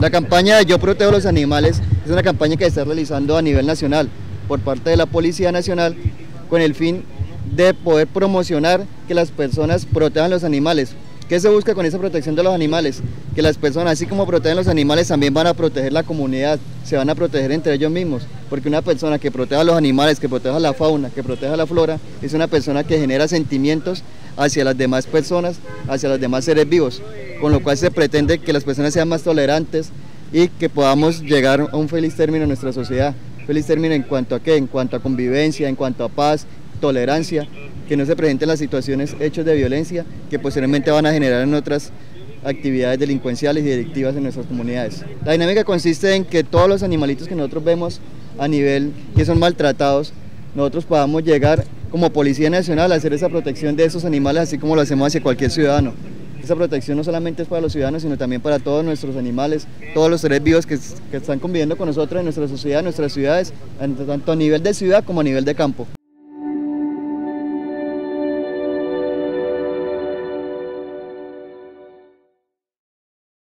La campaña Yo Protejo los Animales es una campaña que se está realizando a nivel nacional por parte de la Policía Nacional con el fin de poder promocionar que las personas protejan los animales. ¿Qué se busca con esa protección de los animales? Que las personas, así como protegen los animales, también van a proteger la comunidad, se van a proteger entre ellos mismos, porque una persona que proteja los animales, que proteja la fauna, que proteja la flora, es una persona que genera sentimientos hacia las demás personas, hacia los demás seres vivos, con lo cual se pretende que las personas sean más tolerantes y que podamos llegar a un feliz término en nuestra sociedad. Feliz término en cuanto a qué, en cuanto a convivencia, en cuanto a paz, tolerancia, que no se presenten las situaciones, hechos de violencia que posteriormente van a generar en otras actividades delincuenciales y delictivas en nuestras comunidades. La dinámica consiste en que todos los animalitos que nosotros vemos a nivel que son maltratados, nosotros podamos llegar como Policía Nacional a hacer esa protección de esos animales, así como lo hacemos hacia cualquier ciudadano. Esa protección no solamente es para los ciudadanos, sino también para todos nuestros animales, todos los seres vivos que están conviviendo con nosotros en nuestra sociedad, en nuestras ciudades, tanto a nivel de ciudad como a nivel de campo.